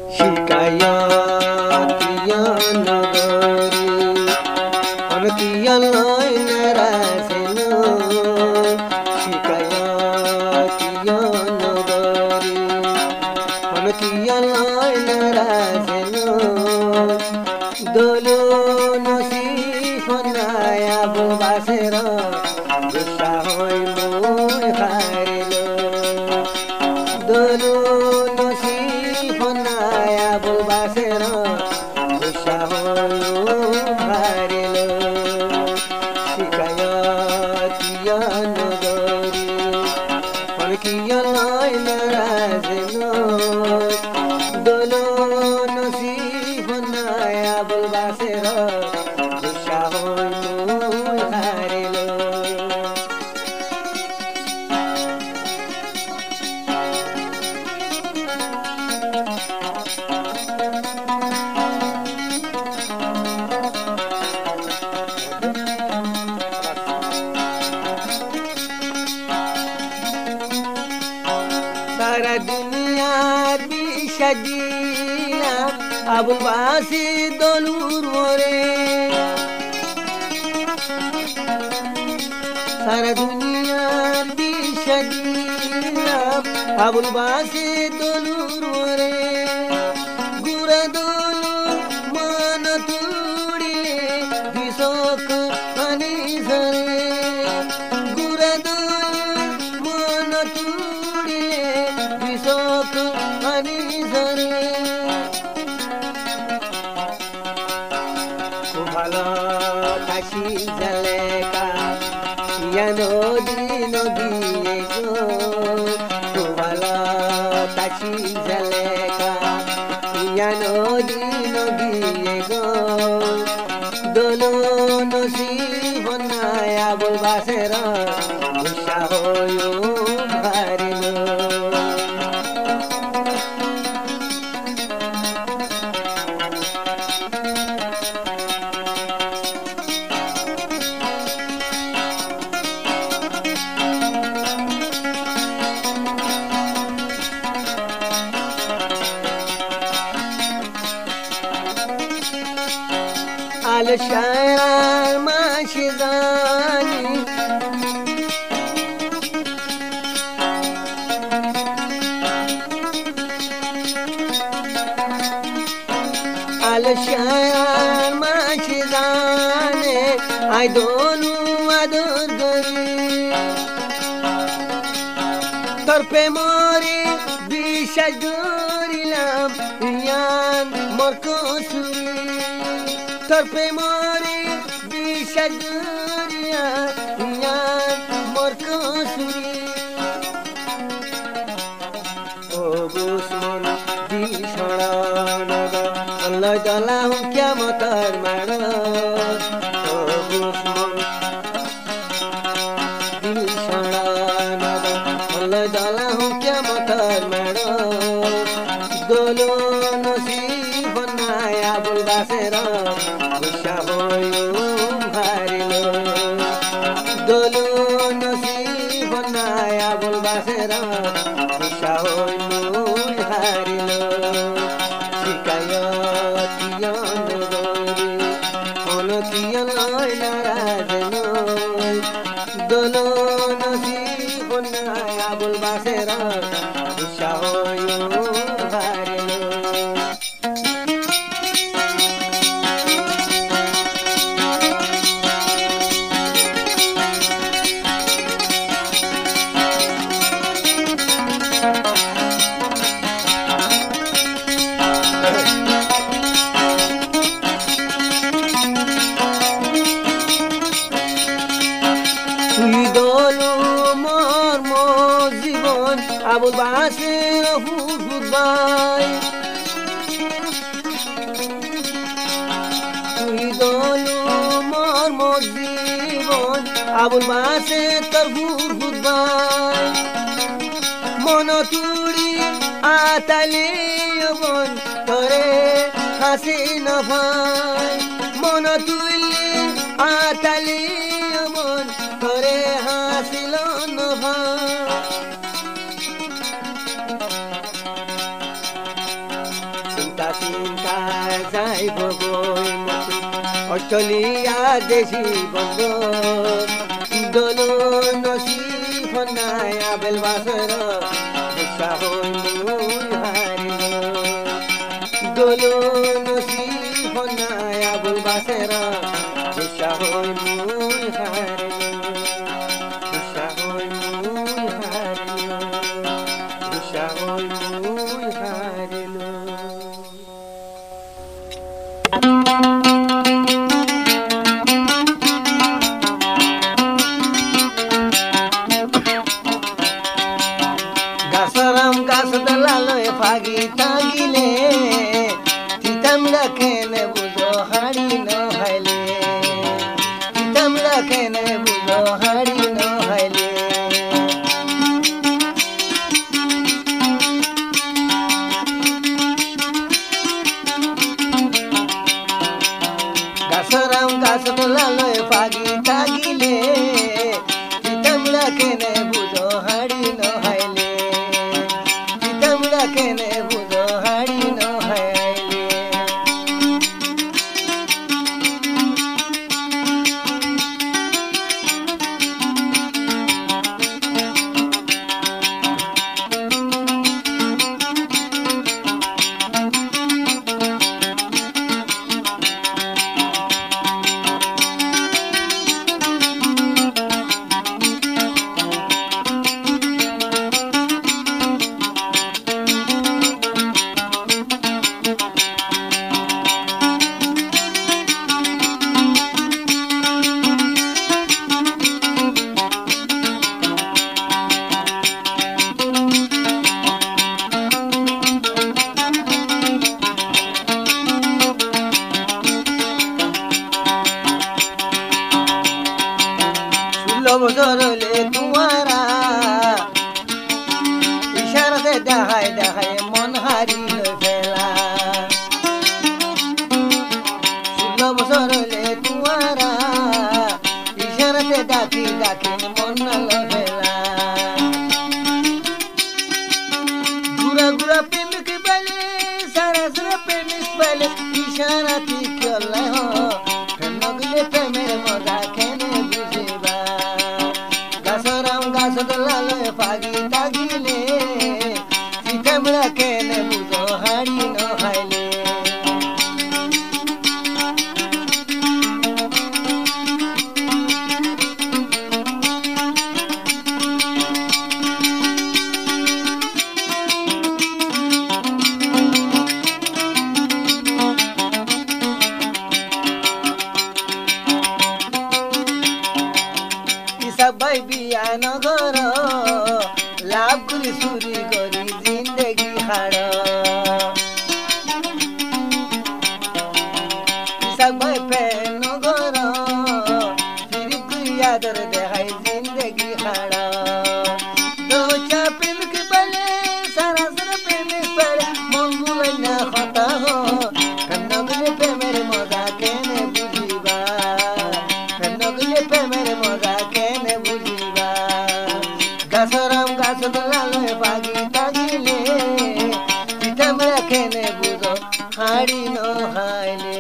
শিকায়তিয়া নগরী অনতিয়া লয় নারাজেন শিকায়তিয়া নগরী অনতিয়া লয় নারাজেন দোলো নসি হনায়া বাসের গুসা হই মই হারিল দোলো নসি হনায়া বাসের গুসা হই হারিল শিকায়তিয়া নগরী অনকিয়া লয় নারাজেন দোলো নসি হনায়া বাসের গুসা হই মই হারিল सारा दुनिया बिसजिला अबुल बासित दलुर मोरे सारा दुनिया बिसजिला अबुल बासित दलुर मोरे गुरा दलु मन तुडिले विशोक अनि झरे गुरा दलु मन तुडिले विशोक अनि झरे कुभालो काशी जलेका या नदी नदी गो कुभालो काशी जलेका या नदी नदी गो दोलो नसी बनाया बोलबासेर गुस्सा होयो भारिलो الشعر ماشداني الشعر ماشداني عيدونو عدود قري طرفي موري بشجوري لام يان مركوسوري طرفي موري بشجوريا يان مركوسوري بوسمن دي شرانغا الله جلاهم كيا مطر مانا بوسمن دي شرانغا الله جلاهم كيا مطر مانا دولو نصيب نايا بلباسر गुस्सा होयो भारिलो दोलो नसीब बनाया बोलबासेर गुस्सा होयो भारिलो शिकायতিয়া नगरी अनकिया लय नाराजन दोलो नसीब बनाया बोलबासेर गुस्सा होयो भारिलो তুই দোলো মর্ম জীবন আবুল বাসের হুদবাই তুই দোলো মর্ম জীবন আবুল বাসের তোর হুদবাই মন তুড়ি আতালে বন তোরে হাসি না ভাই মন তুলি আতালে বন তোরে হাসিল না ভাই চিন্তা যাইব গৈ মতি অষ্টলীয়া দেশী বন্ধ দলো নসি ফনাই আবেল বাসর উৎসাহ মুই হারিল দলো নসি ফনাই আবেল বাসর উৎসাহ মুই হারিল উৎসাহ মুই হারিল উৎসাহ মুই হারিল গাছরাম গাছ দলালয় ফাগি তাগিলে তিতাম রাখেনে বুঝো হাড়ি নহাইলে তিতাম রাখেনে বুঝো হাড়ি নহাইলে গাছরাম গাছ দলালয় ফাগি তাগিলে তিতাম রাখেনে বুঝো হাড়ি নহাইলে কেনে বুঝো হাড়ি নহাইলে বজরলে তোমারা ইশারাতে দেখায় দেখায় মন হারিল ফেলা 16 বছরলে তোমারা ইশারাতে ডাকি ডাকি মন নাল ফেলা ঘুরা ঘুরা প্রেমিক বলে সারা সারা প্রেমিক বলে ইশারাতি চলে নগলে প্রেমের মজা কেনে বুঝিবা গাছরাম গাছ দলালয় ফাগি তাগিলে তিতামরা কেনে বুঝো হাড়ি নহাইলে সবাই বিয়া নগর লাভ করি চুরি করি জিন্দগি হাড় সবাই প্রেম নগর ফিরি করি আদর দেখাই জিন্দগি হাড় দোচা প্রেমিক বলে সারা সারা প্রেমিক বলে মন গুলাই না হতা হো নগলে প্রেমের মজা কেনে বুঝিবা নগলে প্রেমের মজা কেনে বুঝিবা গাছরাম গাছ দলালয় পাগি তাগিলে তিতামরা কেনে বুঝো হাড়ি নহাইলে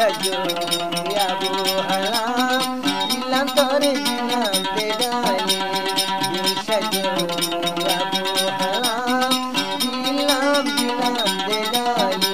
সাজো আবু হালাম দিলাম তোরে দিলাম বেদালি সাজো আবু হালাম দিলাম বেদালি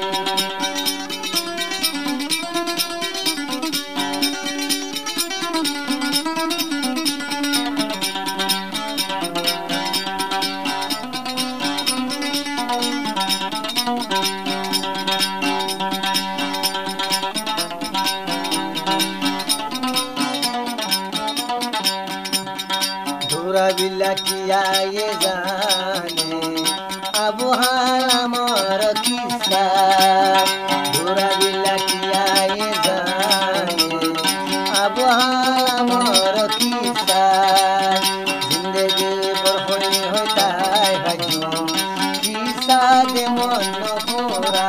बिलकिया ये जाने अबू हालाम और किस्सा धुरा बिलकिया ये जाने अबू हालाम और किस्सा जिंदगी पर होई होता है हजूम किस्सा दे मन पूरा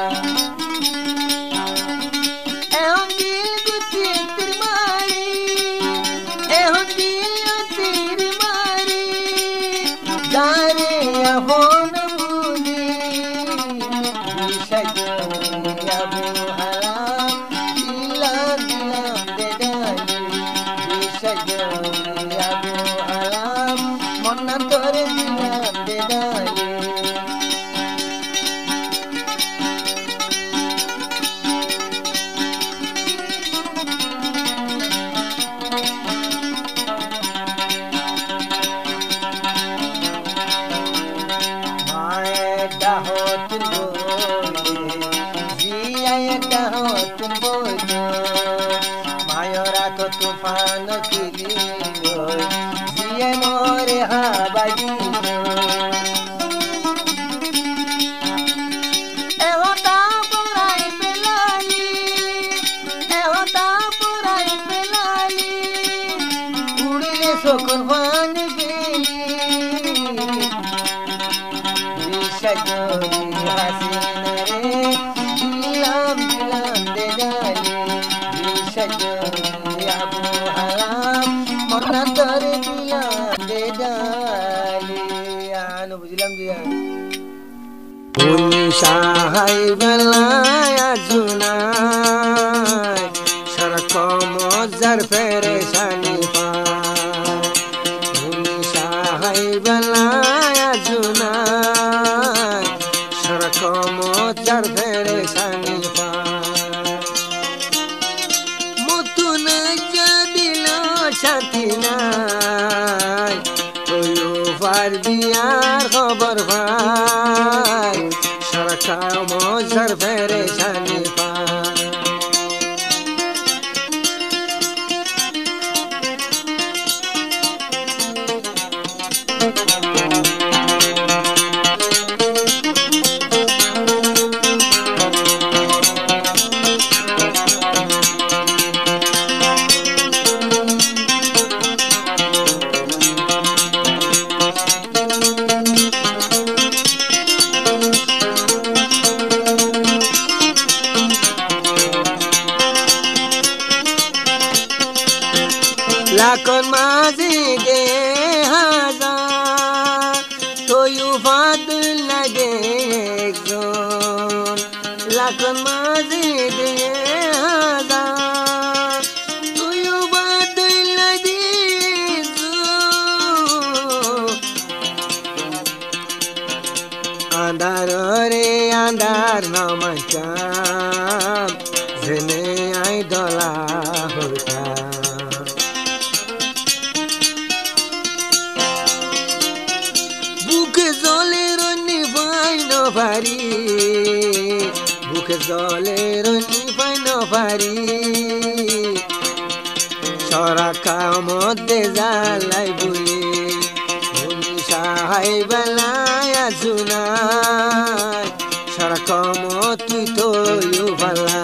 तूफान खिली जिए मोरे हाबाजी उड़ले सुकुरबान गेली सजोरी हसीन रे दिलाम दे डाली सजोरी তোরে দিলাম বেদালি আনো বুঝলাম দিয়া সাহাই বেলায়া জুনাই সরক মজার পেরেশানি পাই সাহাই বেলায়া জুনাই সরক মজার পেরেশানি সাথী নাই তুইও পারবি আর খবর ভাই সরকার মজার পেরেশানি পায় लाखन माजी दे हजार तो यू फादल लगे लाखन माजी दे हजार तो यू फादल लगे अंधार रे अंधार नमस्कार जने आई डला होता বুকে জলের নিপাইন পারি সরাকা মধ্যে জ্বালাই বলি সাহাই বেলায় জুনাই সরাকা মত তুই তো ভালা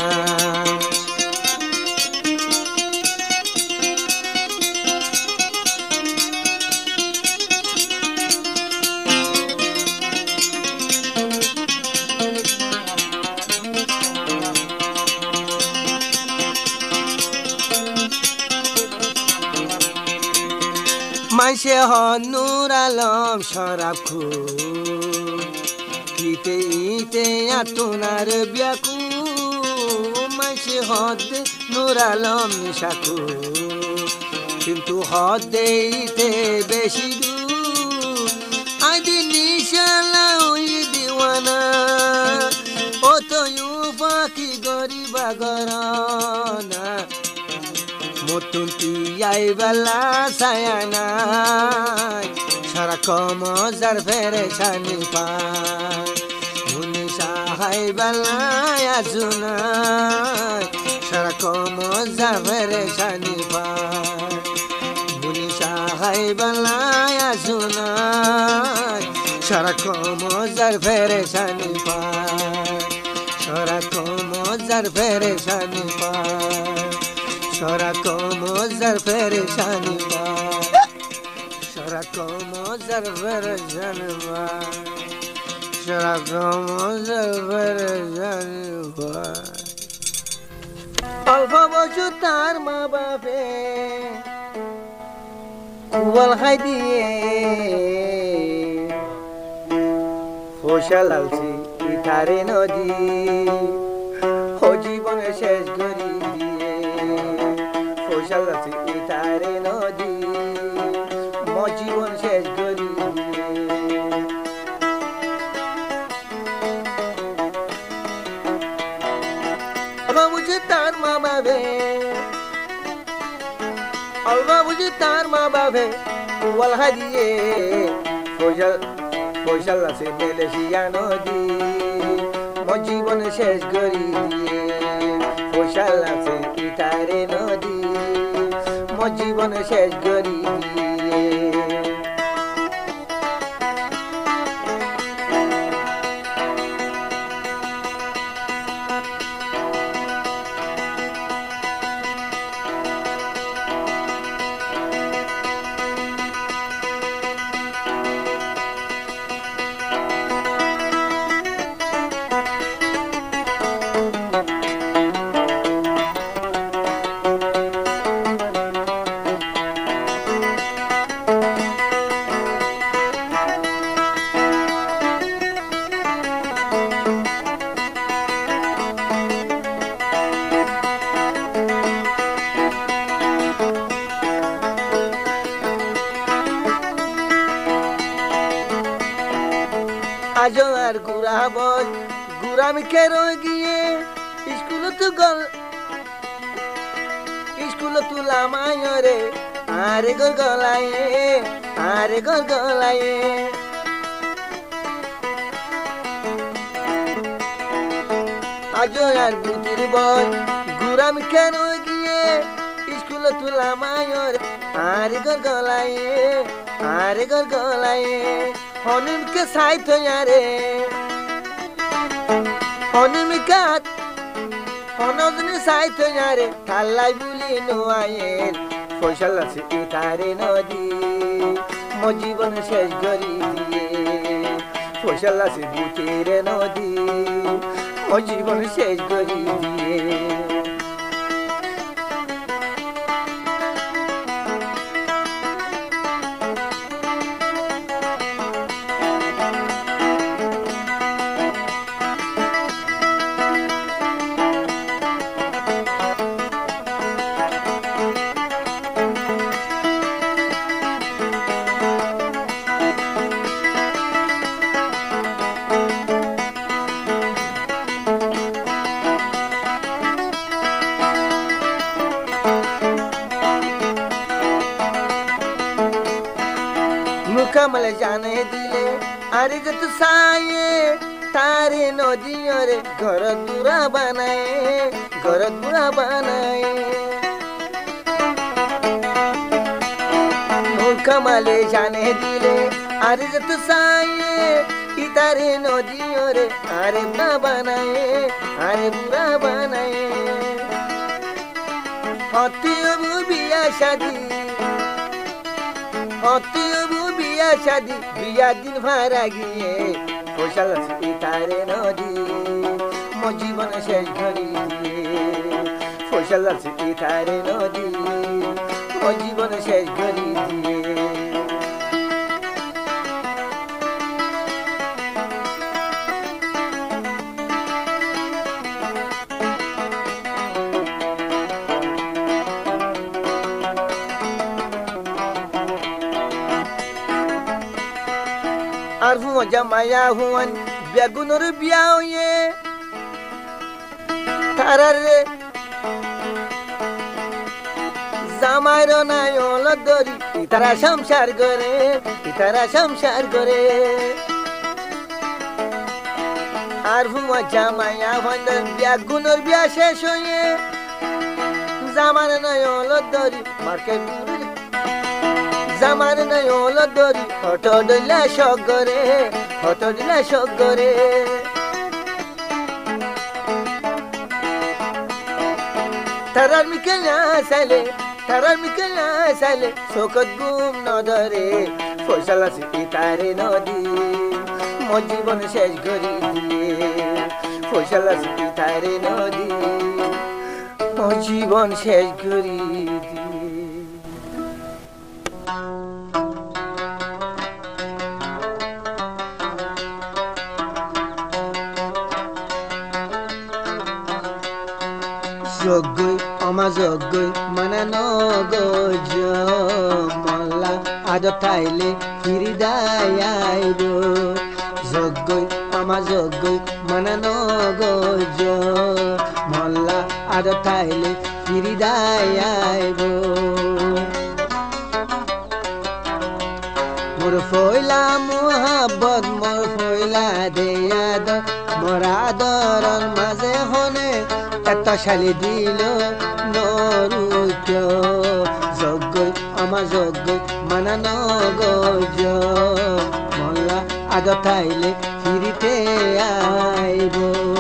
মাইসে হনুর আলম শরাব ইতে ইতে আতনার ব্যাকু মাইসে বেশি হদে নূর আলম নিশাকু কিন্তু হদেইতে বেশি দূর আদি নিশালা ওই দিওয়ানা ও তো পাখি গরিবা গরনা মতুন তিয়াই বেলা সায়ানা সারা কমজার ফেরেশানি পায় মুনি সাহাই বেলায় আজুনায় সারা কমজার ফেরেশানি পায় মুনি সাহাই বেলায় আজুনায় সারা কমজার ফেরেশানি পায় সারা কমজার ফেরেশানি পায় সারা কমজার ফেরেশানি পায় সারা কমজার ফেরেশানি পায় সারা কমজার ফেরেশানি পায় অল্প বছর তার মা বাপে কুয়াল খাই দিয়ে ফসল আলছি ইথারে নদী ও জীবনে শেষ করি দিয়ে ফসল আলছি ইথারে নদী মো জীবন শেষ করি দিয়ে অল্প বুঝে তার মা বাবে অল্প বুঝে তার মা বাবে কুয়াল খাই দিয়ে ফসল আছে মেলেশিয়া নদী মো জীবন শেষ করি দিয়ে ফসল আছে ইটারে নদী মো জীবন শেষ করি দিয়ে আজো আর ঘুরাব ঘুরামি কেরো গিয়ে স্কুল তুলামায় রে আরে গলায় আজো আর বুতির বল ঘুরামি কেরো গিয়ে স্কুল তুলামায় রে আরে গলায় হনুমকে সাইত রে হনুমিকাত হনজনে সাইত রে থাল্লাই বুলি নোয়ায়ের ফসল আছে ইতারে নদী মো জীবন শেষ করি দিয়ে ফসল আছে বুটির নদী মো জীবন শেষ করি দিয়ে कमल जाने दिले अरे जत साये तारे नदियों रे घर दूरा बनाए कमल जाने दिले अरे जत साये तारे नदियों रे अरे बुरा बनाए हतियो बिया शादी शादी बिया दिन भरा गिए फसल इतारे नदी मो जीवन शेष करी दिए फसल इतारे नदी मो जीवन शेष करी दिए মজা মায়া হুয়ান বেগুনের বিয়া হয়ে তারারে জামাইর নাই দরি তারা সংসার করে আর মজা মায়া হুয়ান বেগুনের বিয়া শেষ হয়ে জামার নাই দরি মার্কেট জামার নাই দরি হট দিলা সগরে তারার মিকেলা সাইলে শোকত গুম নদরে ফয়সালা সিতারে নদী মোর জীবন শেষ করি দিয়ে ফয়সালা সিতারে নদী মোর জীবন শেষ করি দিয়ে যজ্ঞই অমাযজ্ঞই মানানো গজ মল্লা আদ তাইলে ফিরিদায়াইব যজ্ঞই অমাযজ্ঞই মানানো গজ মল্লা আদ তাইলে ফিরিদায়াইব মোর ফয়লা মোহাব্বত মোর ফয়লা দেয়াদ মোর আদরর মাঝে হনে এত শালি দিল নরুচ যজ্ঞই অমাযজ্ঞই মানানো গজ মল্লা আদ তাইলে ফিরিতে আইব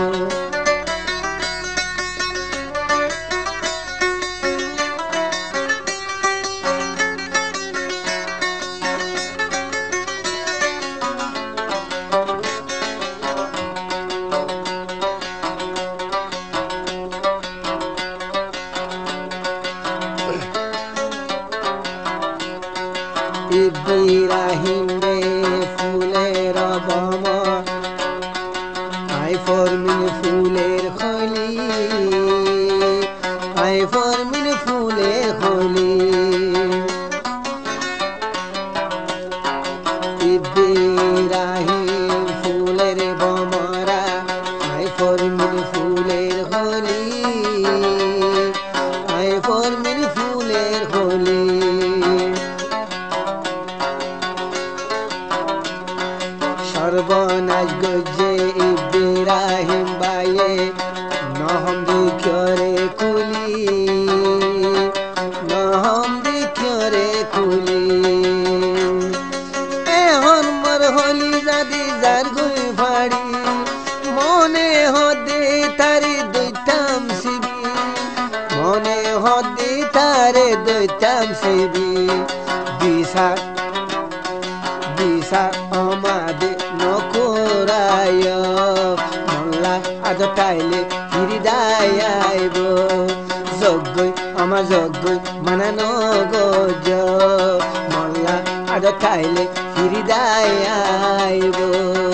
ইব্রাহিম রে ফুলের বমর আই ফরমিন ফুলের খলি আই ফরমিন ফুলের খলি ইব্রাহিম ফুলের বমরা আই ফরমিন ফুলের খলি আই ফরমিন ফুলের খলি সর্বনাশ গজে ইব্রাহিম বাইয়ে নহম দিক্ষরে কুলি নহম দিক্ষরে কুলি এখন মর হলি জাদি যার গুই ফাড়ি মনে হদে তারি দৈতাম শিবি মনে হদে তারে দৈতাম শিবি দিশা আমাদে নকরায় মল্লা আজ তাইলে ফিরিদায়াইব যজ্ঞই অমাযজ্ঞই মানানো গজ মল্লা আজ তাইলে ফিরিদায়াইব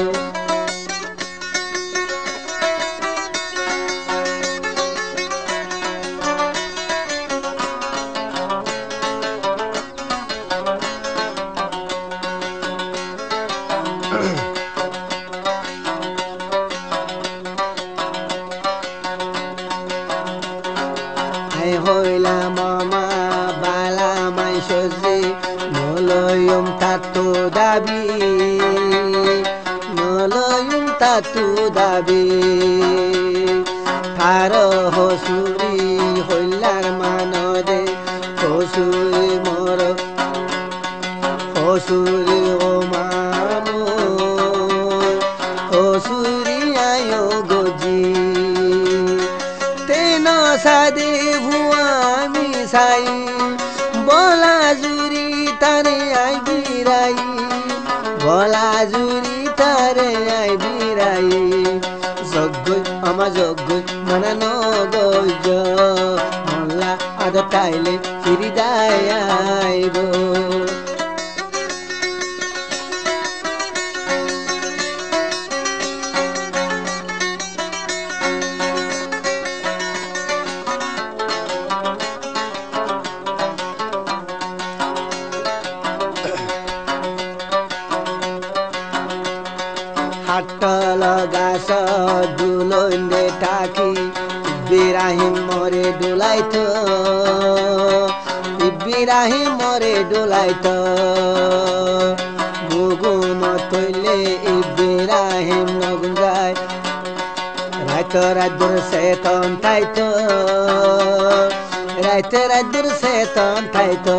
হইলা মামা বালা মাই সজি নলয়ম তাতু দাবি নলয়ম তাতু দাবি তার হসুরি হইলার মানদে হসুরি মর হসুরি ও মামু হসুরি আয় গজি তেন সাদে ভুয়ামি সাই বলা জুরি তারে আই বিরাই বলা জুরি তারে আই বিরাই যজ্ঞই অমাযজ্ঞই মানানো গজ মল্লা আদ তাইলে ফিরিদায়াইব ইব্রাহিম মরে ডোলাইতো ইব্রাহিম মরে ডোলাইতো গুগুন তৈলে ইব্রাহিম নগুন যায় রাইতো রাজ্যর সেতন থাইতো রাইতে রাজ্যর সেতন থাইতো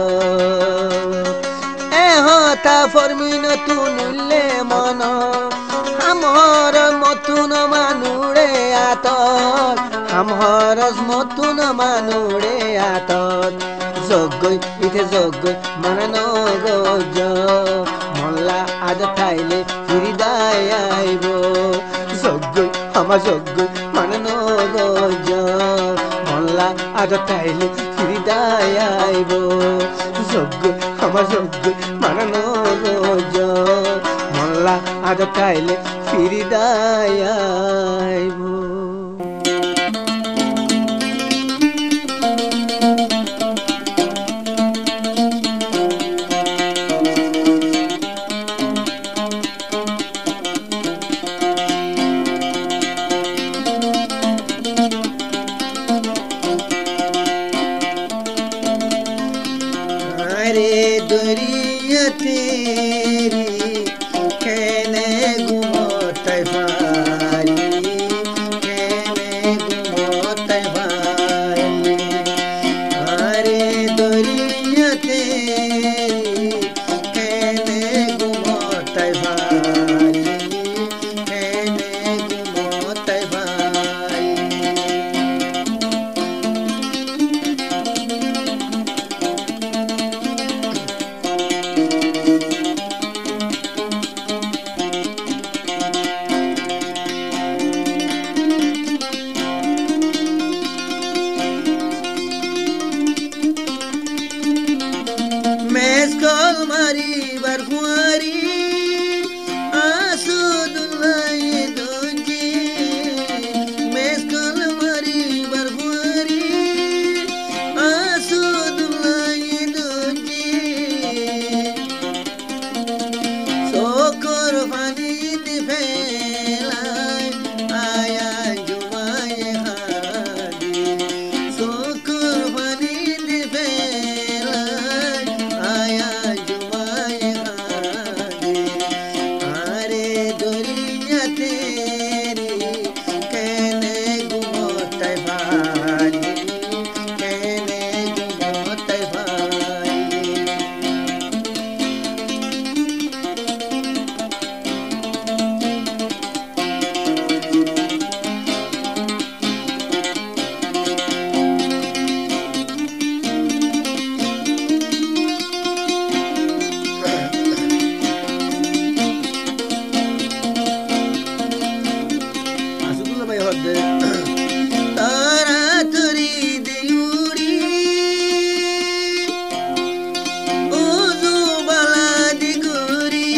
এহতা ফরমিন তুনুলে মন আমার মতুন মানুড়ে আতর আমার মতুন মানুড়ে আতর যজ্ঞই ইতে যজ্ঞই মানন গজ মল্লা আজ থাইলে ফিরিদায় আইব যজ্ঞই আমার যজ্ঞই মানন গজ মল্লা আজ থাইলে ফিরিদায় আইব যজ্ঞ আমার যজ্ঞ মানন গজ মল্লা আজ থাইলে ফিরিদায় আইব दरिया तेरी कहने घुमोतै भारी कहने घुमोतै भारी अरे दरिया तेरी कहने घुमोतै भारी कहने घुमोतै भारी Mezcol mari barfuari asudulai donji Mezcol mari barfuari asudulai donji Sokor fani di felai aya jumai hadi Sokor fani di felai aya jumai hadi are doriya teri kene gumotai bhai kene gumotai bhai Asukula mai hodde tara turi deuri uzu baladi guri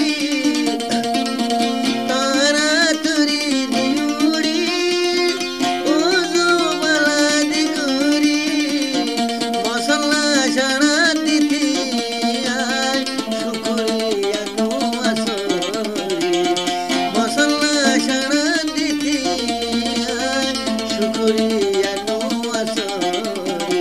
tara turi deuri uzu baladi guri masala shana diti ay shukriya nu asori masala shana diti ay shukriya nu asori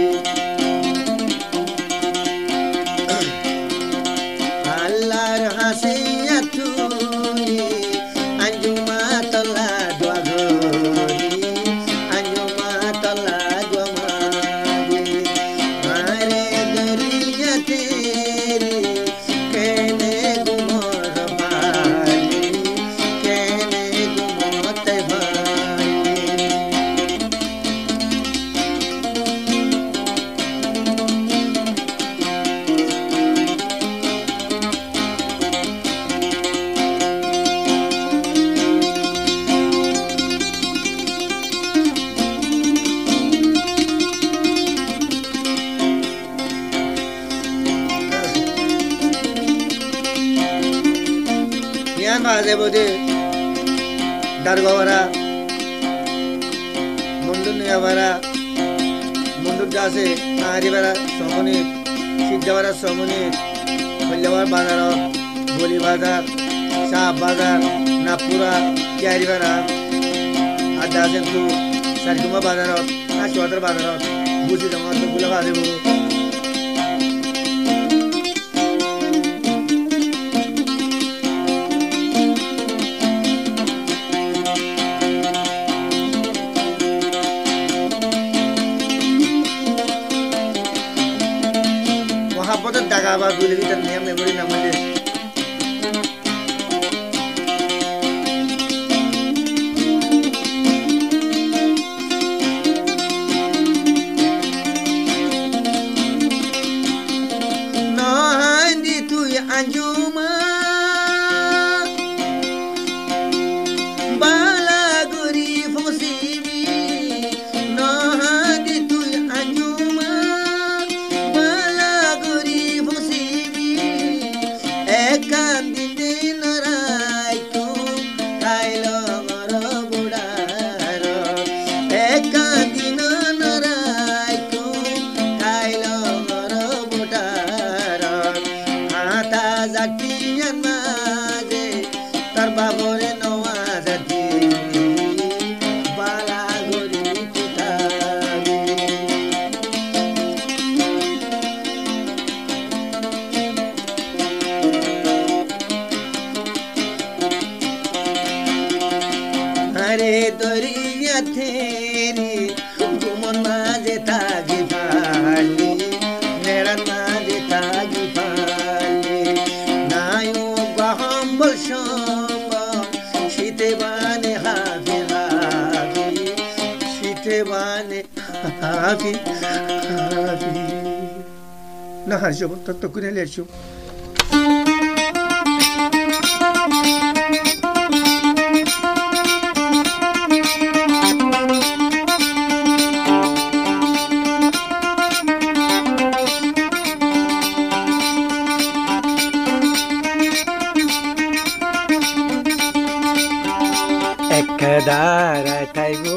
Allar hasiya tuni anjuma tola dua gori anjuma tola dua mari mare dariya teri kene gumor bhai kene gumote bhai Yan baze bode dargawara mundur niyawara mundur jase aribara somoni siddawara somoni Kollawar bazar Boli bazar Shah bazar Napura Kyaribara Adasenku Sarguma bazar स्वादर बादर बुझी जमा तो गुला बादे वो मोहब्बत दागाबा गुले भी तन्ने मेमोरी ना मुझे Anjuma balaguri fosibi no hadi tu anjuma balaguri fosibi ekandinde narai tu kailo maro budaro ekandina narai tu kailo maro budaro Zatiyan maje tarbabore nawazati balaguri kutabi Hare doriya theri gumon maje tagi bali neran maje tagi bali Shitebane hafi hafi Shitebane hafi hafi Na hajo to kune lecho Ekadara taigo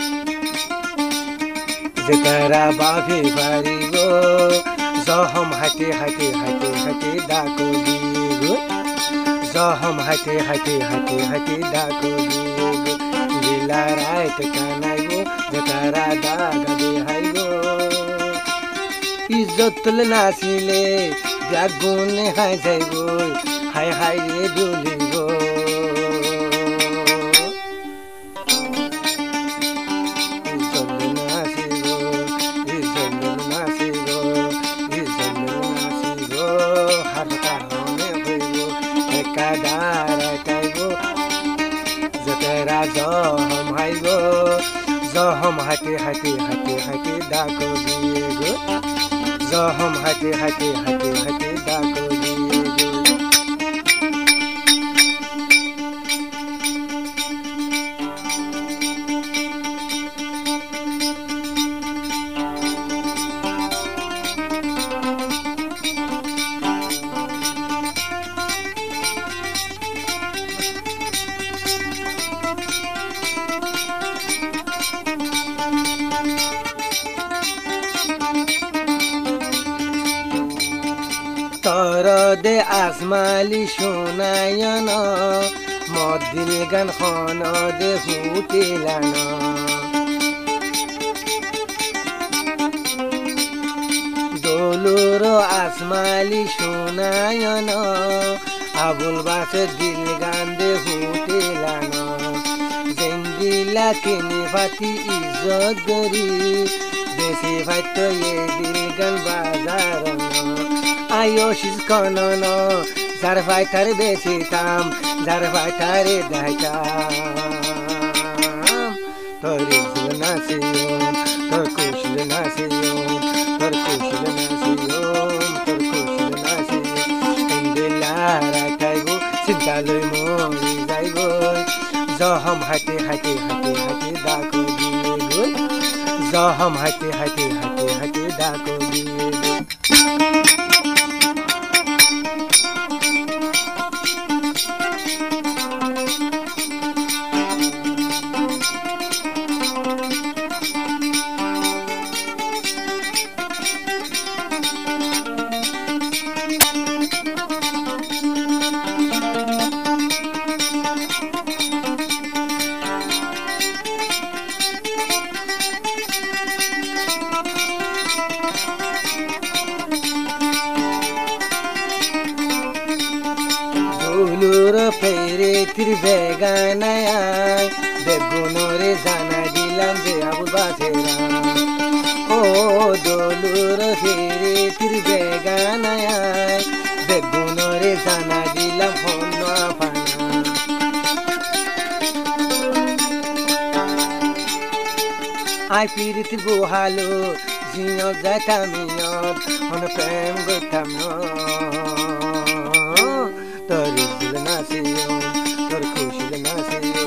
Zikara bafi barigo Zoham hati hati hati hati dako digo Zoham hati hati hati hati dako digo Dilarai tekanaigo Zikara daga dihaigo Izzotul nasile Jagune hai jaigo Hai hai ye duligo Zoham hati hati hati hati dako diego Zoham hati hati hati hati dako diego de asmali shunayana modil gan khana de hutilana doluro asmali shunayana abul bas dil gan de hutilana zindila kini fati izzat gari desi fatto ye dil gan bazarana Ayo shiz kanana zarfay tar besitam zarfay tar daitam tor izl nasiyom tor kushil nasiyom tor kushil nasiyom tor kushil nasiyom indilara taygo sintaloy mori zaygo zoham hati hati hati hati dako diego zoham hati hati hati hati dako diego তীর বেগানায় বেগুনরে জানা দিলাম যে আবুল বাসেরা ও দলুর ফিরে তীর বেগানায় বেগুনরে জানা দিলাম হন্য ফানা I পিরিতির বহালো জিয়ত যাইতামিয়ত হন প্রেম গইতাম তোর দিল নাসিও তোর খুশিল নাসিও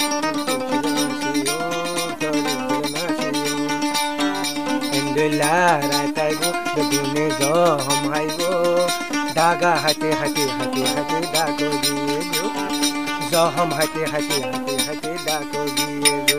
তোর দিল নাসিও এন্ডলা রাতাইবো বেগুনে জহম হাইবো দাগা হাতে হাতে হাতে হাতে দাগো দিয়ে গো জহম হাতে হাতে হাতে হাতে দাগো দিয়ে গো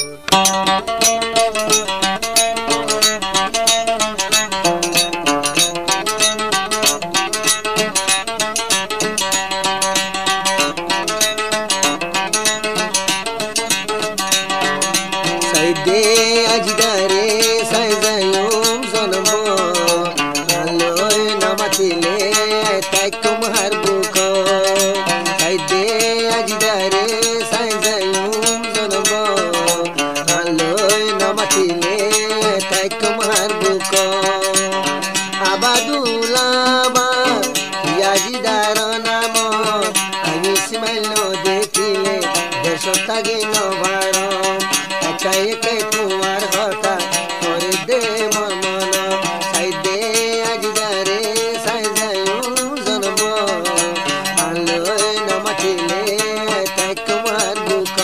সাইদে আজদারে সাইজায়ুম জনমো আলোয় নামাতিলে তাই তোমার বুক সাইদে আজদারে সাইজায়ুম জনমো আলোয় নামাতিলে তাই তোমার বুক আবাদুলামা ইয়াজিদার নাম আমি সিমাইল দেখিলে দেশ তাগে নভার একাই একাই তোমার কথা করে দে মন সাইদে আজদারে সাইজায়ু জনম আলোয় নামাতিলে তাই তোমার বুক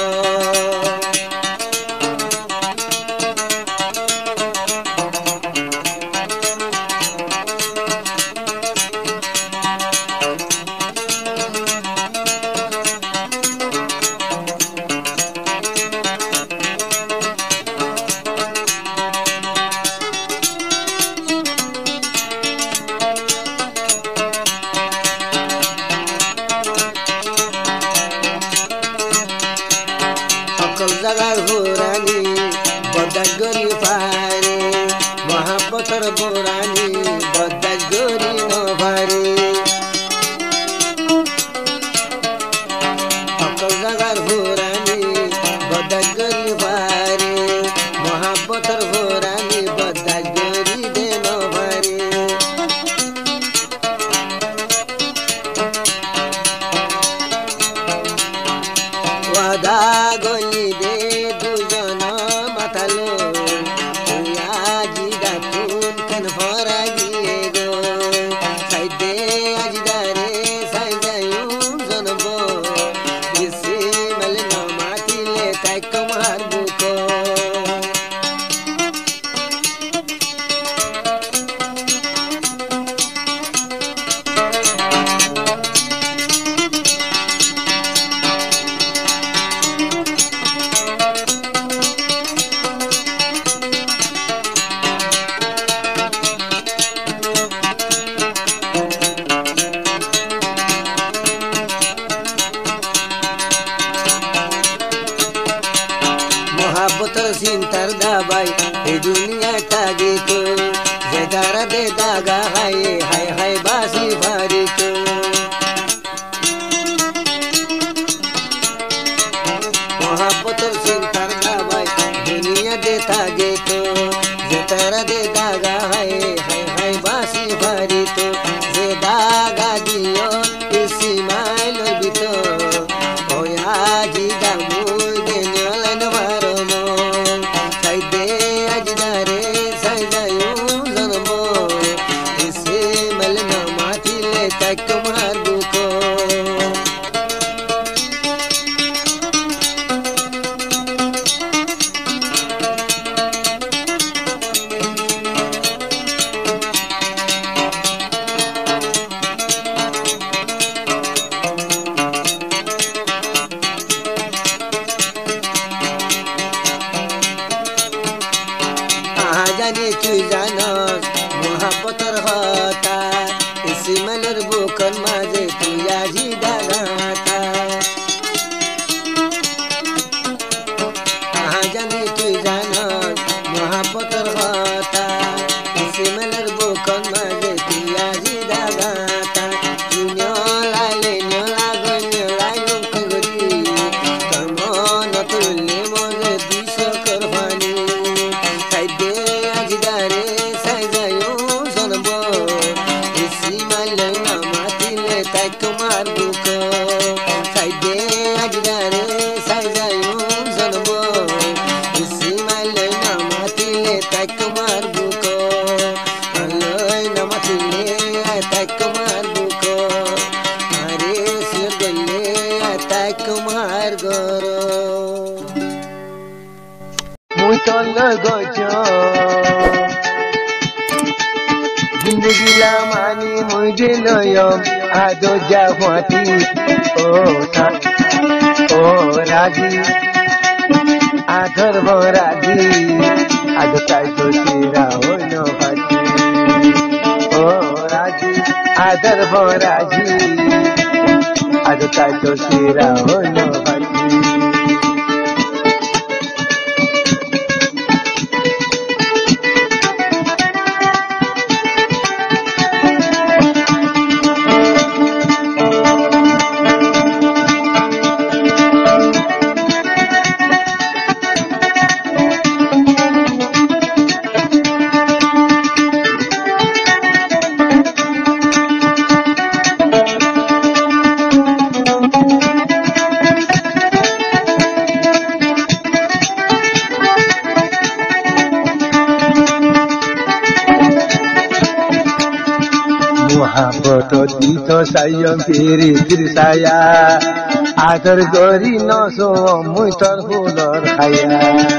সকল জাগার হুরানি বদাস গরি পারে মহাপথর বোরানি বদাস গরি নভারে সকল জাগার হুরানি বদাস গরি পারে মহাপথর বোরানি বদাস গরি দে নভারে ওয়াদা গলি দে দুজন মাতালো তুই আজি ডাকুন কেন ভরা গিয়ে গো সাইদে আজদারে সাইজায়ু জনব ইসে মেল নমাতিলে তাই তোমার বুক মহাবতর চিন্তার দাবাই এই দুনিয়াটা গেত যে দারা দে দাগা হায় হায় হায় বাসি ভারিত মহাবতর চিন্তার দাবাই দুনিয়া দে গেত যে তারা দে দাগা হায় হায় হায় বাসি ভারিত যে দাগা দিও ইসি মাইল বিত ওয়া জি দামু দে নিয়লেন ভারম সাইদে আজদারে সাইজায়ু জনম ইসে মেল নমাতিলে তাই তোমার বুক জানি তুই জানস মহাপতর হতা ইসিমালের বুকন মাঝে তুই আজি দাগাতা জানি তুই জানস মহাপতর হতা ইসিমালের বুকন মাঝে তুই আজি দাগাতা নিয়লাইলে নিয়লা গো নিয়লাই গিলা মানি মুই দিলয়ম আদো জাফাতি ও রাজি আধর রাজি আজ তাই তো সিরা হইল পাতি ও রাজি আধর রাজি আজ তাই তো সিরা হইল পাতি Muhabbatu dito sayang piritir saya Adar gori noso muy tarhulor khaya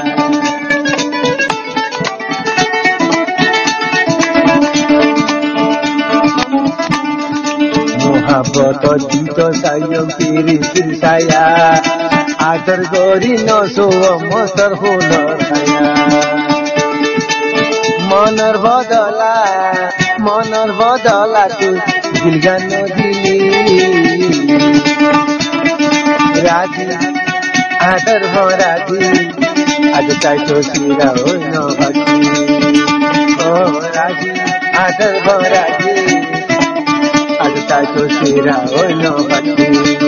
Muhabbatu dito sayang piritir saya Adar gori noso muy tarhulor khaya মনৰ বদলা তুই দিলগান দিলি রাজি আদর রাজি আজ তাই তো সিরা হইল বাকি ও রাজি আদর রাজি আজ তাই তো সিরা হইল বাকি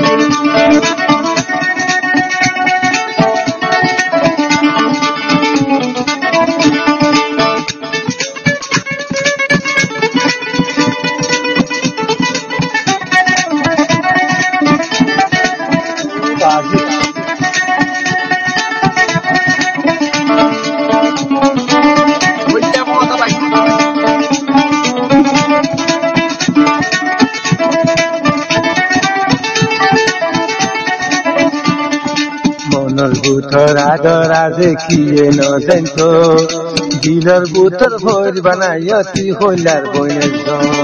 মনৰ বুথৰ আদৰা দেখিয়ে নজেন্ত দিলৰ বুথৰ ভৈৰ বানাই অতি হইলাৰ বইনেছ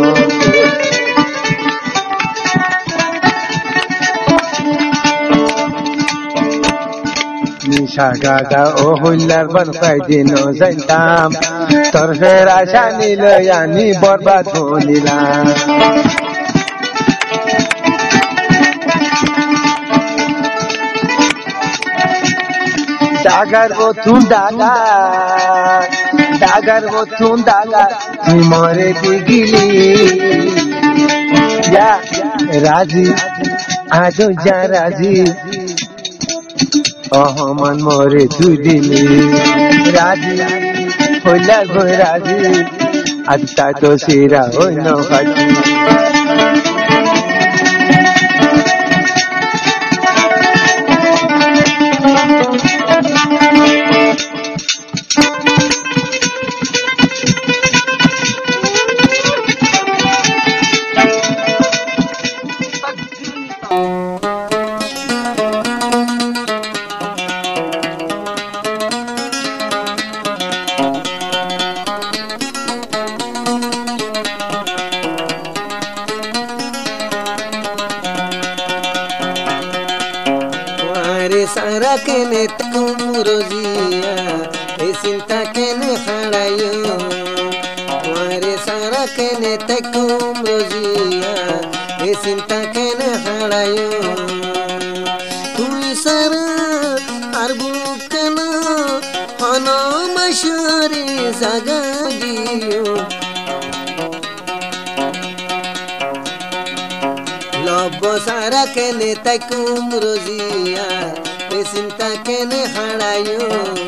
নিশা গাগা ও হইলার বন পাইদি নজেন্তাম তোর ফের আশা নিলয় আনি বরবাদ হলিলাম ডাগার বথুন ডাগা তুই মরে দিগিলি রাজি আজ যা রাজি অহমান মরে তুই দিলি রাজি হইলা গই রাজি আজ তা তো সিরা হইল পাতি सारा केने तुम रोजिया ए चिंता केने खड़ायो तुम्हारे सारा केने तुम रोजिया ए चिंता केने खड़ायो तुम सारा अरबु कना हनो मशूरी जगा दियो लब्बो सारा केने तुम रोजिया ए चिंता केने खड़ायो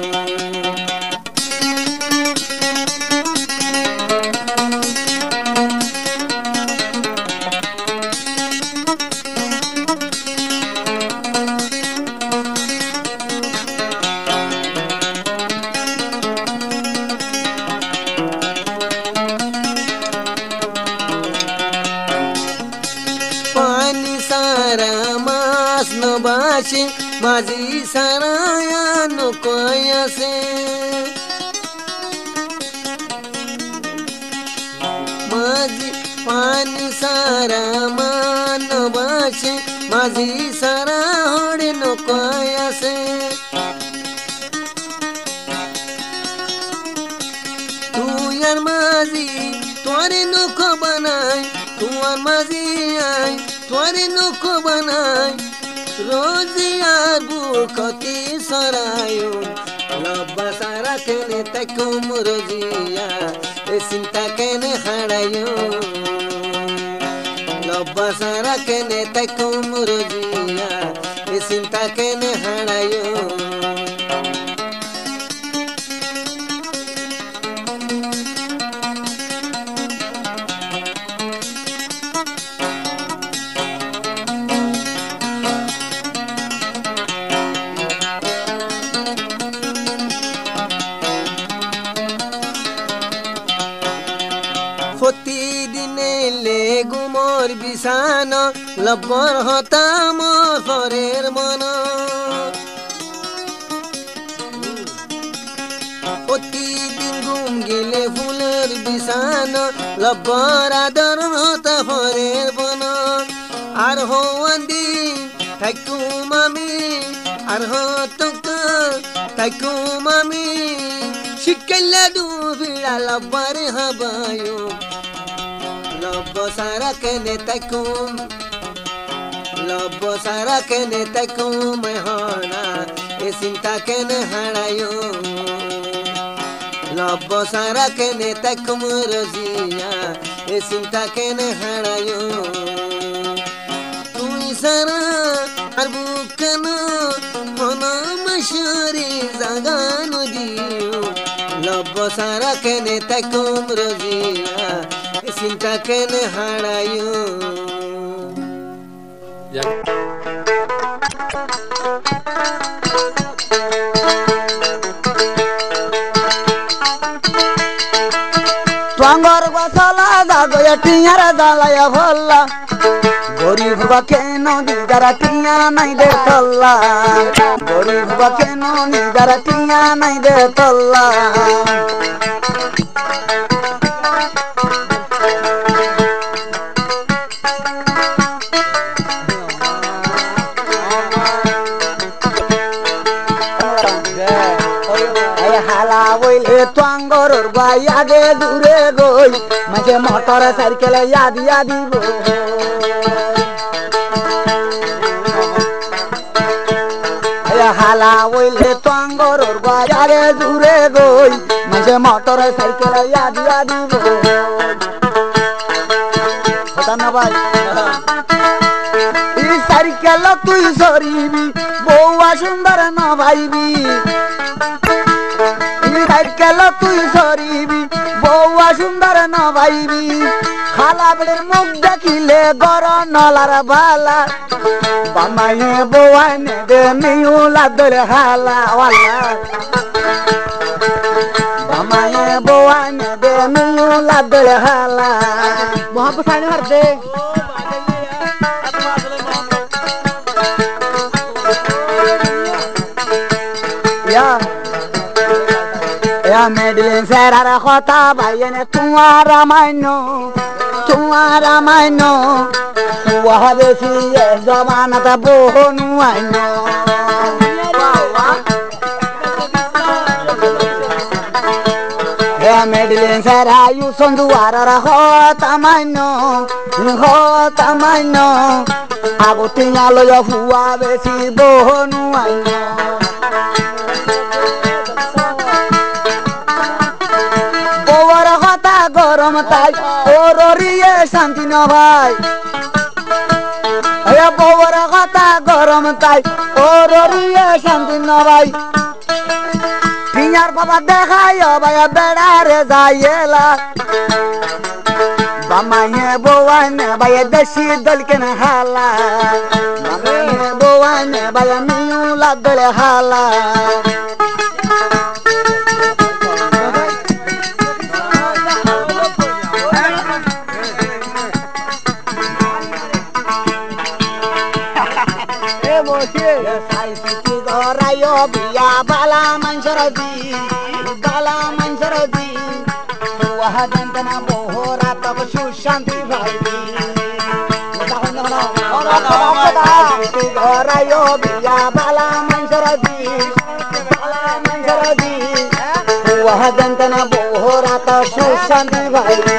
पानी सारा मास न बाशे माझी साराया नको असे पानी सारा मानवासे माझी सारा होडे नको असे तू यार माझी तोरे नको बनाय तू यार माझी आई तोरे नको बनाय रोज यार बुकती सरायो लब्बा सारा केने तकुम रोजिया चिंता केने हाड़ायो लब्बा सारा केने तकुम रोजिया चिंता केने हाड़ायो प्रतिदिने लेगु मोर बिसान लब्बर हता मोर फरेर मन प्रतिदिन घुम गिले फुलेर बिसान लब्बर आदर हता फरेर बन आर हो अंदी थाकु मामी आर हो तका थाकु मामी शिकला दु बिड़ा लब्बर हबायो लब्बो सारा केने तकुम लब्बो सारा केने तकुम होना ए चिंता केने हाड़ायो लब्बो सारा केने तकुम रोजिया ए चिंता केने हाड़ायो तू सारा अरबुकनो होना मशरी जगानो दियो लब्बो सारा केने तकुम रोजिया चिंता केने हाड़ायो ट्वांगर गसला दागया टियार दालाया भल्ला गरीब केनो निजारा टिया नहीं दे तल्ला गरीब केनो निजारा टिया नहीं दे तल्ला ट्वांगर बाई आगे दूरे गई मुझे मोटर साइकिल याद याद हाला वैले ट्वांगर बाई आगे दूरे गई मुझे मोटर साइकिल याद याद होता ना भाई इस साइकिल तु सरीबी बउआ सुंदर न भाईबी साइकेल तुई सरीबी बउआ सुंदर न भाईबी खाला बेड़ेर मुख देखिले गर नलार भाला बामाये बउआ ने दे मिउला दर हाला वाला बामाये बउआ ने दे मिउला दर हाला वहां पे साइड हर दे या मेडलिन सेरारा खोता भाई ने तुम्हारा मायनो वह बेसी जमाना ता बोहनु आइनो या मेडलिन सेरा यू संदुआरा खोता मायनो आगो तिया लो या फुआ बेसी बोहनु आइनो गरम ताई ओरिए शांति न भाई बउर कथा गरम ताई ओरिए शांति न भाई टियार बाबा देखाय भाई बेड़ा रे जाइला बामाये बउआ ने भाई देसी दल के न हाला बामाये बउआ ने भाई मिउला दल हाला बिया बाला मंशरदी উহা জানতে না মোহরা তক সুশান্তি ভাইবি ঘরাই বিয়া বালা মানুষের দিস উহা জানতে না মোহরা তক সুশান্তি ভাইবি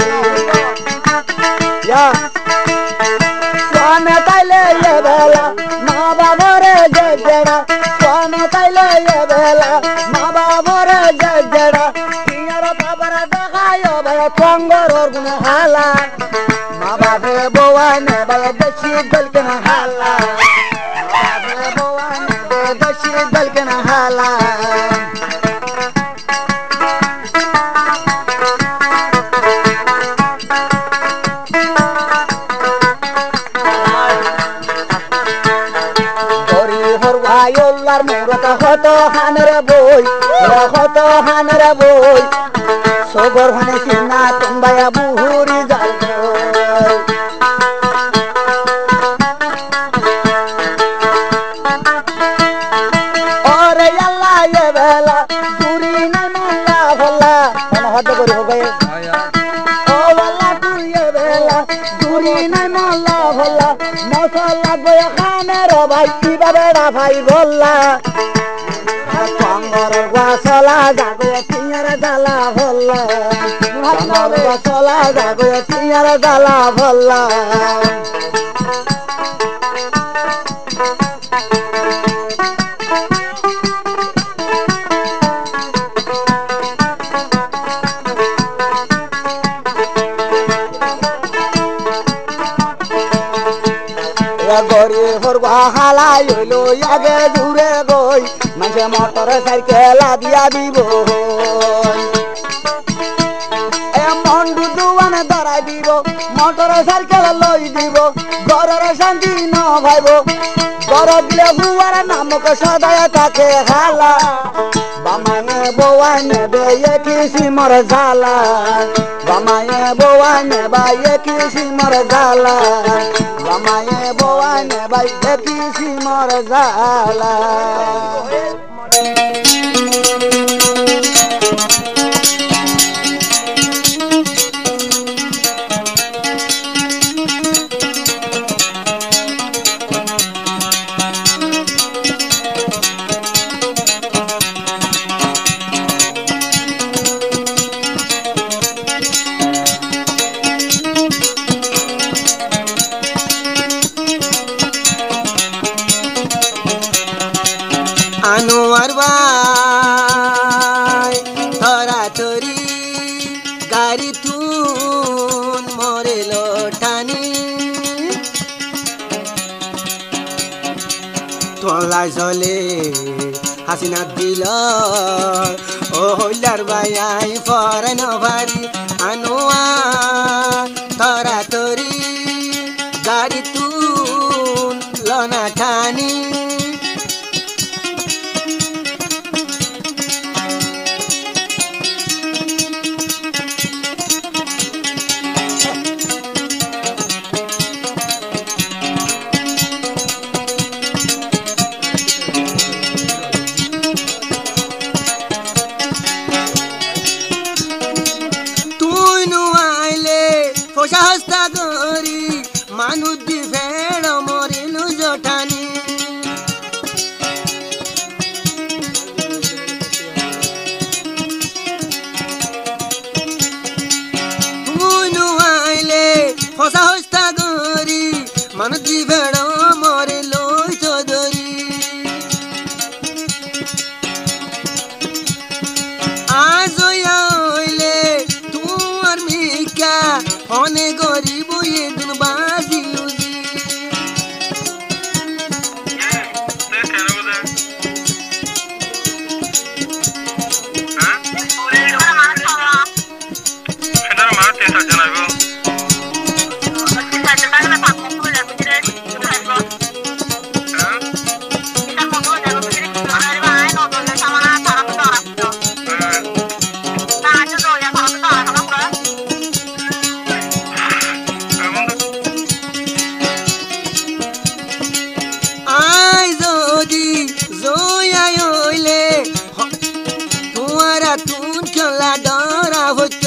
সোনে তাইলে এ বেলা মা বাবরে জেজেড়া সোনে তাইলে এ বেলা মা বাবরে জেজেড়া টিয়ার বাবরে দেখায় ভাই চঙ্গর গুণ হালা মা বাবে বৌয়া নেবে বেশি দলকে না হালা মা বাবে বৌয়া নেবে বেশি দলকে না হালা আয়োল্লার মোরতা হত হানরে বই হত হানরে বই সবর হানে সিনা তোমায়া বুহুরি যাই ওরে আল্লাহ এ বেলা দুরি নাই মোল্লা ভোলা কোন হদ করি হবে ও আল্লাহ তুই এ বেলা দুরি নাই মোল্লা ভোলা মশলা গয়া খানের ভাই কিভাবে ভাই বললা চঙ্গর গাছলা জাগে টিয়ার জ্বালা ভোল্লা চঙ্গর গাছলা জাগে টিয়ার জ্বালা ভোল্লা গরি ফরবা হালাই হইল আগে দূরে গই মানুষে মোটর সাইকেল দিয়া দিব এ মন্ডু দুয়ান ধরাই দিব মোটর সাইকেল লই দিব ঘরের শান্তি ন ভাইব ঘর দিলে বুয়ার নামক সদায় তাকে হালা বামায়ে বৌয়া নেবে কিসিমর জ্বালা বামায়ে বৌয়া নেবা কিসিমর জ্বালা বামায়ে বৌয়া নেবা কিসিমর জ্বালা আনোয়ার ভাই ধরা তরি গাড়ি তুন মরে লটানি তোলাই চলে হাসিনা দিল ও হইলার ভাই আই ফরাই নভারি আনোয়ার ধরা তরি গাড়ি তুন লনা ঠানি হস্তা গরি মানুষ দি ফেড় মরিলু জটানি মুনু আইলে ফসা হস্তা গরি মানুষ দি ফেড় মরিলু চদরি আজ হইলে তোমার মিকা অনেক গরিব এগুন বাজিলুজি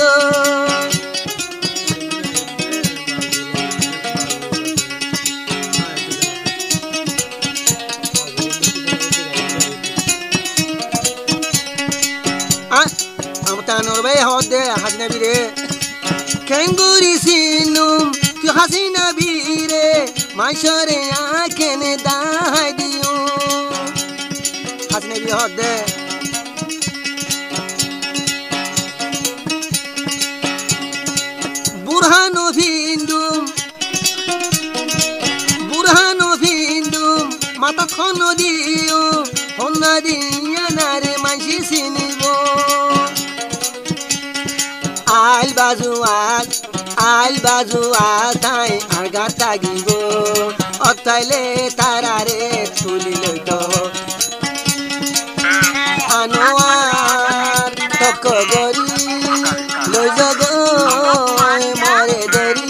amtanor bay hode hasna bire kenguri sinum tu hasina bire mashore akene dai diyo hasna bire hode burhanu findum mata khono diyo honna diya nare manshi sinibo al bazuat tai argata gibo otaile tarare tulilo to anwar tokogori lojogo more deri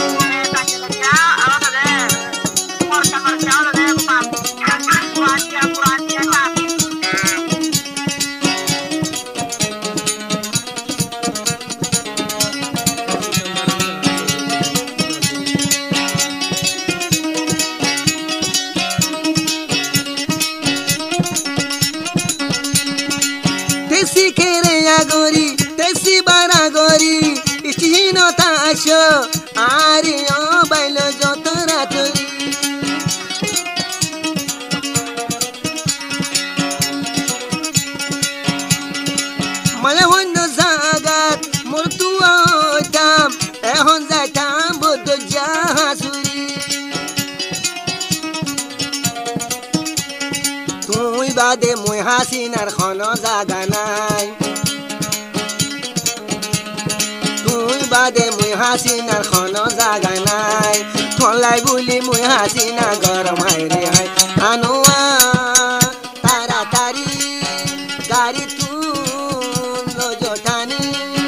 Tesi kereya gori, tesi bara gori, ichino tasho, ariyo bailo jotora tori. Maya hono zagat, mortu otam, ehon zatam bodo jahasuri. তুই বাদে মই হাসিনার খনো জাগা নাই তুই বাদে মই হাসিনার খনো জাগা নাই থলাই বুলি মই হাসিনা গরম হাইরে হাই আনোয়া তাড়াতাড়ি গাড়ি তুন লজটানি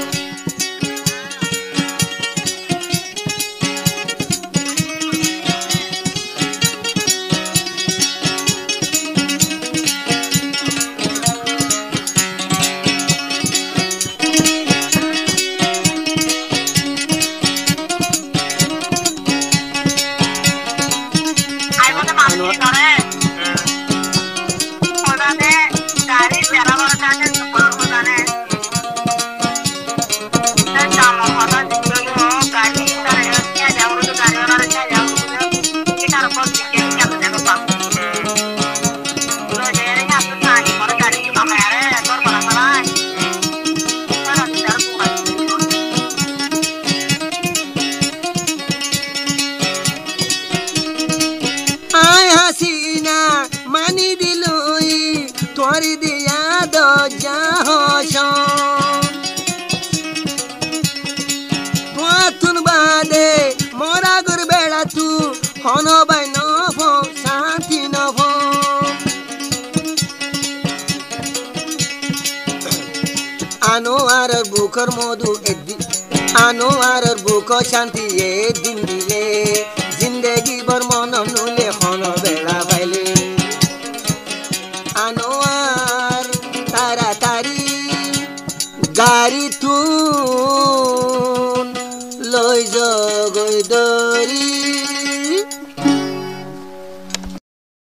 মানি দিলই তোরি দিয়া দজা হসন তুন বাদে মরা গর বেড়া তু হন বাই নফ শান্তি নফ আনোয়ার বুকর মধু আনোয়ার বুক শান্তি এ দিন দিলে জিন্দেগি বর মন নুলে হন বেড়া পাইলে আনোয়ার তাড়াতাড়ি গাড়ি তুন লই জগই দরি